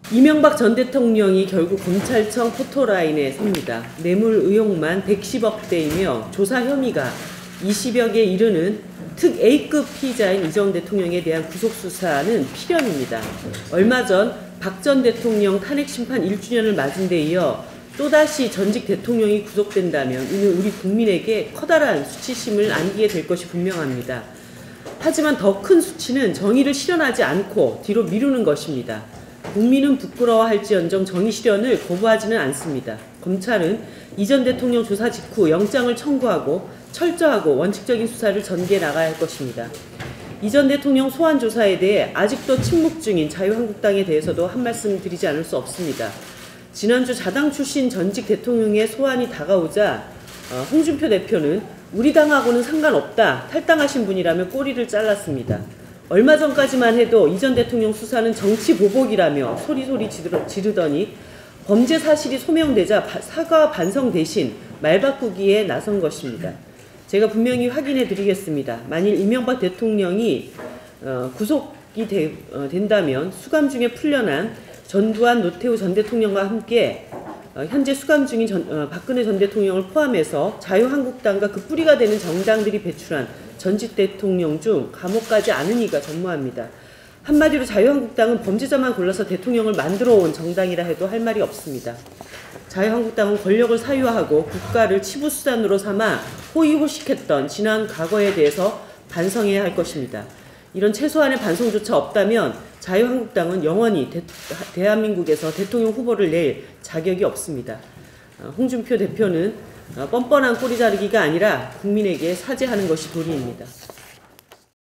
이명박 전 대통령이 결국 검찰청 포토라인에 섭니다. 뇌물 의혹만 110억대이며 조사 혐의가 20여 개 이르는 특 A급 피의자인 이 전 대통령에 대한 구속수사는 필연입니다. 얼마 전 박 전 대통령 탄핵심판 1주년을 맞은 데 이어 또다시 전직 대통령이 구속된다면 이는 우리 국민에게 커다란 수치심을 안기게 될 것이 분명합니다. 하지만 더 큰 수치는 정의를 실현하지 않고 뒤로 미루는 것입니다. 국민은 부끄러워할지언정 정의 실현을 거부하지는 않습니다. 검찰은 이 전 대통령 조사 직후 영장을 청구하고 철저하고 원칙적인 수사를 전개해 나가야 할 것입니다. 이 전 대통령 소환 조사에 대해 아직도 침묵 중인 자유한국당에 대해서도 한 말씀 드리지 않을 수 없습니다. 지난주 자당 출신 전직 대통령의 소환이 다가오자 홍준표 대표는 우리 당하고는 상관없다, 탈당하신 분이라며 꼬리를 잘랐습니다. 얼마 전까지만 해도 이 전 대통령 수사는 정치 보복이라며 소리소리 지르더니 범죄 사실이 소명되자 사과와 반성 대신 말 바꾸기에 나선 것입니다. 제가 분명히 확인해 드리겠습니다. 만일 이명박 대통령이 구속이 된다면 수감 중에 풀려난 전두환, 노태우 전 대통령과 함께 현재 수감 중인 박근혜 전 대통령을 포함해서 자유한국당과 그 뿌리가 되는 정당들이 배출한 전직 대통령 중 감옥 가지 않은 이가 전무합니다. 한마디로 자유한국당은 범죄자만 골라서 대통령을 만들어 온 정당이라 해도 할 말이 없습니다. 자유한국당은 권력을 사유화하고 국가를 치부수단으로 삼아 호의호식했던 지난 과거에 대해서 반성해야 할 것입니다. 이런 최소한의 반성조차 없다면 자유한국당은 영원히 대한민국에서 대통령 후보를 낼 자격이 없습니다. 홍준표 대표는 뻔뻔한 꼬리 자르기가 아니라 국민에게 사죄하는 것이 도리입니다.